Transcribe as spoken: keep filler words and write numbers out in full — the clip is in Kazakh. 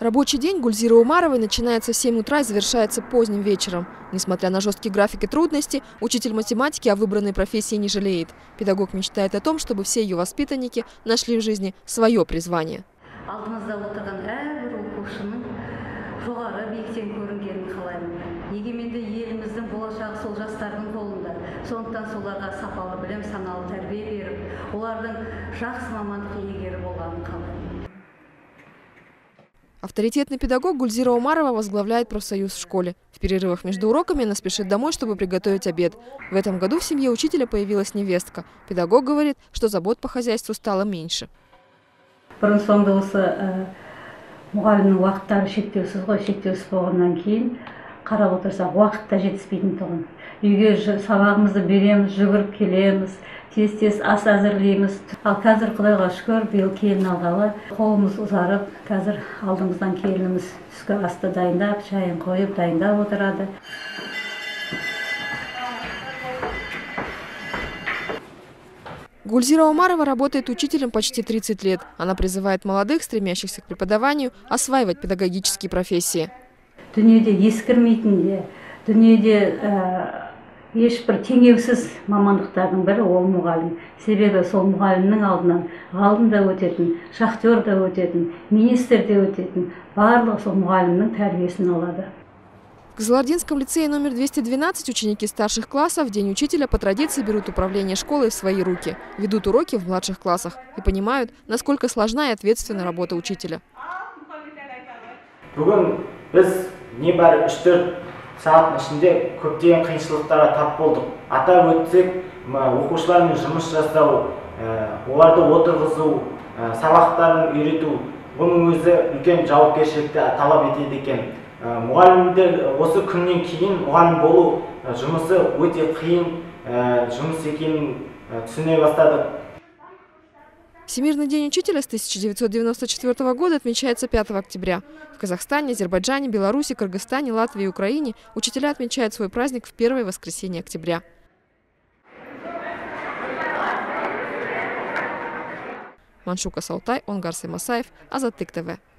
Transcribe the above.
Рабочий день Гульзиры Умаровой начинается в семь утра и завершается поздним вечером. Несмотря на жесткий график и трудности, учитель математики о выбранной профессии не жалеет. Педагог мечтает о том, чтобы все ее воспитанники нашли в жизни свое призвание. Авторитетный педагог Гульзира Умарова возглавляет профсоюз в школе. В перерывах между уроками она спешит домой, чтобы приготовить обед. В этом году в семье учителя появилась невестка. Педагог говорит, что забот по хозяйству стало меньше. Қарап отырсақ, уақытта жетіспейтін тұғын. Үйге сабағымызды береміз, жүгіріп келеміз, тез-тез ас әзірлейміз. Ал қазір Құдайға шүкір, биыл келін алғалы, қолымыз ұзарып, қазір алдымыздан келініміз түскі асты дайындап, шайын қойып, дайындап отырады. Гульзира Умарова работает учителем почти тридцать лет. Она призывает молодых, стремящихся к преподаванию, осваивать педагогические профессии. Дүниеде ескірмейтін де, дүниеде ешбір теңеусіз мамандықтардың бірі ол мұғалім. Себебі сол мұғалімнің алдынан ғалым да өтетін, шахтер да өтетін, министр де өтетін, барлығы сол мұғалімнің тәрбиесін алады. В Кызылординском лицее номер двести двенадцать ученики старших классов в День учителя по традиции берут управление школой в свои руки, ведут уроки в младших классах и понимают, насколько сложна и ответственна работа учителя. Небәрі үш-төрт сағаттың ішінде көптеген қиыншылықтарға тап болдық. Атап өтсек, оқушылармен жұмыс жасау, оларды отырғызу, сабақтарын үйрету, бұның өзі үлкен жауапкершілікті талап етеді екен. Мұғалімдер осы күннен кейін мұғалім болу жұмысы өте қиын жұмыс екенін түсіне бастадық. Всемирный день учителя с тысяча девятьсот девяносто четвёртого года отмечается пятого октября. В Казахстане, Азербайджане, Беларуси, Кыргызстане, Латвии и Украине учителя отмечают свой праздник в первое воскресенье октября. Маншука Саутай, Онгар Саймасаев, Азаттык ТВ.